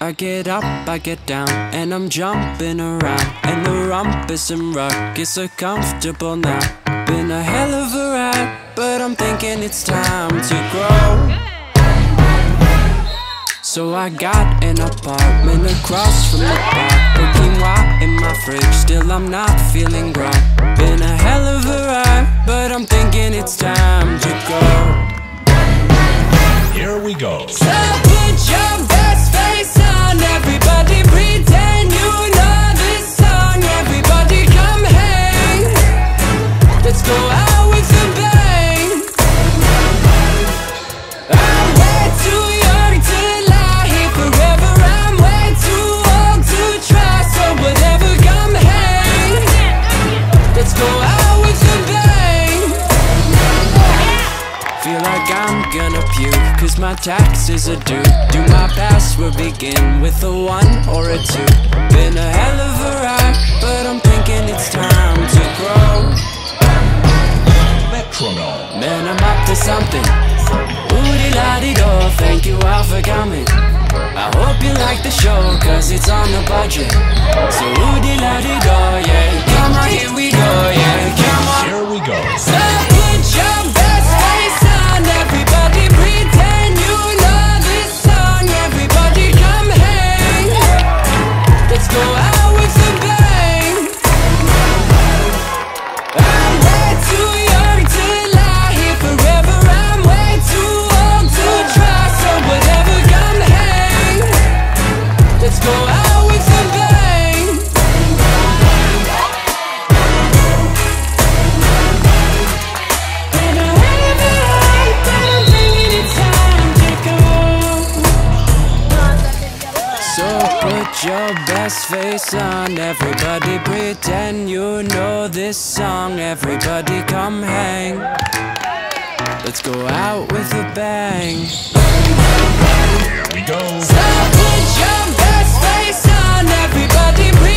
I get up, I get down, and I'm jumping around, and the rumpus and ruckus are comfortable now. Been a hell of a ride, but I'm thinking it's time to grow. So I got an apartment across from the park, quinoa in my fridge, still I'm not feeling right. Been a hell of a ride, but I'm thinking it's time to go. Here we go. So put your best face on, everybody pretend you know this song. Everybody come hang, let's go out with a bang. I'm way too young to lie here forever, I'm way too old to try. So whatever, come hang, let's go out with a bang. Feel like I'm gonna puke, cause my taxes are due. Do my password begin with a 1 or a 2? Been a hell of a ride, but I'm thinking it's time to grow. Metronome. Man, I'm up to something. Ooh-de-la-de-do, thank you all for coming. I hope you like the show, cause it's on the budget. So ooh-de-la-de-do, yeah. Come on, here we go, yeah. Come on. Here we go. So put your best face on, everybody pretend you know this song. Everybody come hang, let's go out with a bang. I'm way too young to lie here forever, I'm way too old to try. So whatever, come hang, let's go out with a bang. Been a hell of a ride, but I'm thinking it's time to go. So put your best face on, everybody pretend you know this song. Everybody come hang, let's go out with a bang. Here we go. So put your best face on, everybody pretend